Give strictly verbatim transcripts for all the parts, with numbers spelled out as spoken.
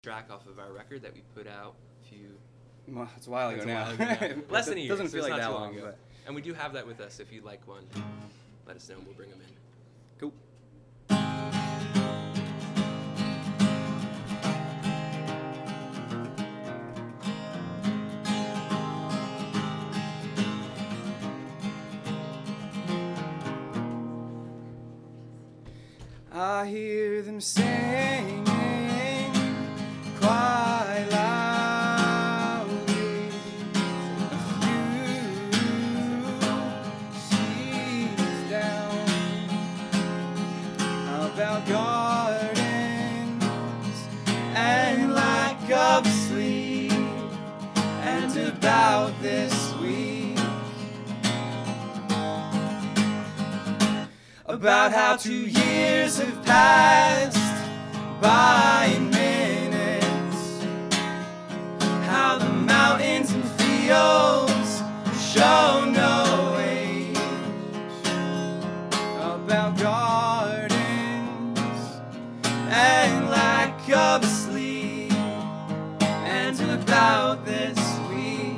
track off of our record that we put out a few. Well, it's a while ago That's a now. while ago now. Less than a year. Doesn't so feel it's like not that too long, ago. but And we do have that with us. If you'd like one, let us know and we'll bring them in. cool. I hear them singing quite loudly. A few she's down about gardens and lack of sleep, and about this week, about how two years have passed by in minutes, how the mountains and fields show no age, about gardens and lack of sleep, and about this week.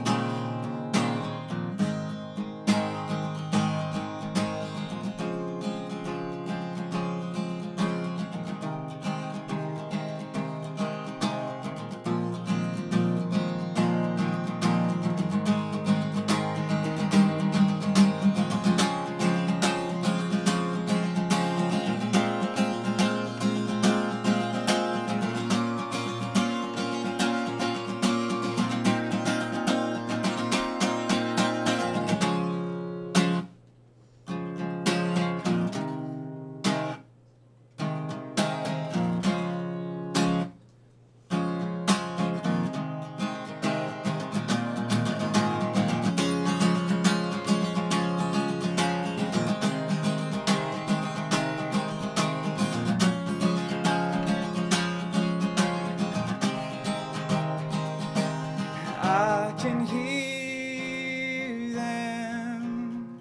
I can hear them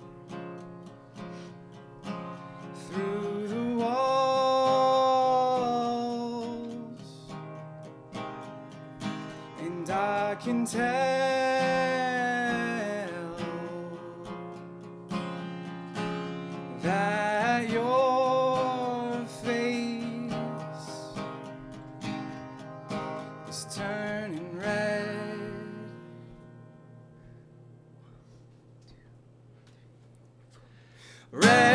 through the walls, and I can tell that your face is turning red. Red.